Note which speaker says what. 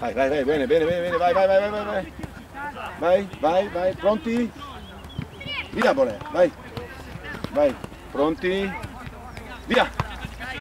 Speaker 1: Vai, vai, vai, bene, bene, bene, bene, vai, vai, vai, vai, vai, vai. Vai, vai, vai, pronti? Via, Bolè, vai. Vai, pronti? Via!